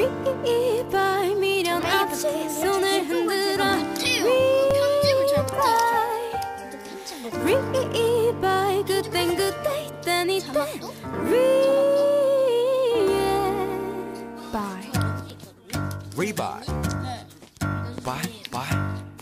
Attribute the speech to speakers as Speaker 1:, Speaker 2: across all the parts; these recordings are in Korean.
Speaker 1: 리발 미련 없이 손을 흔들어 리발 그땐 그때 이땐 이때
Speaker 2: 리발 바이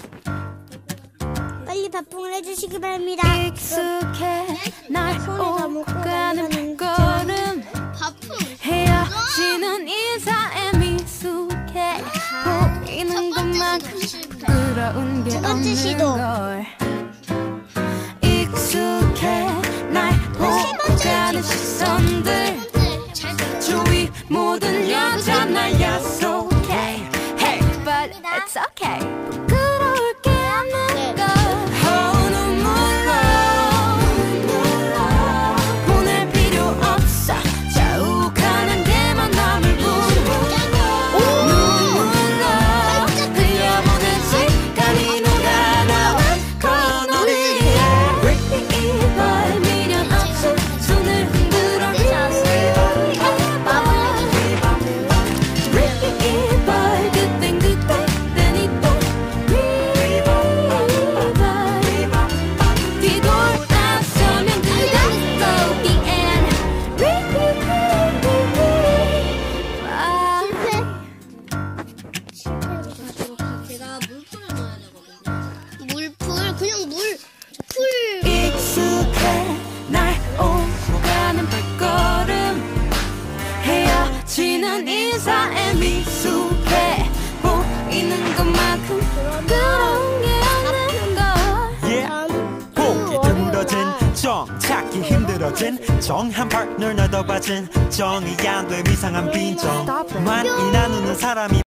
Speaker 3: 빨리 밥풍을 해주시기 바랍니다.
Speaker 1: 익숙해 날 오가는 걸음
Speaker 4: 바풍
Speaker 1: 헤어지는 인사에 미숙해 보이는 것만큼 부끄러운 게
Speaker 3: 두 번째
Speaker 1: 없는
Speaker 3: 시도.
Speaker 1: 걸 익숙해 날 오가는 시선들 주위 모든 여자 날 약속해 Hey but it's okay 부끄러울 게 없는 걸 Oh 눈물로 보낼 필요 없어 자욱하는 데만 남을 뿐 눈물로 흘려보낸 시간이 녹아나와 거놀이에 리발 미련 없이 손을 흔들어 리발 그땐 그때 땐 이때 리발 뒤돌아서면 그대로 the end
Speaker 4: 제가 물풀을 넣어야 되거든요. 물풀 그냥 풀
Speaker 1: 익숙해 날 오고 가는 발걸음 헤어지는 인사에 미숙해 보이는 것만큼 부끄러운 게 없는 걸
Speaker 2: yeah. 보기 드물어진 정 찾기 힘들어진 정한 파트너 너도 봐진 정이 안 돼 이상한 빈정 많이 나누는 사람이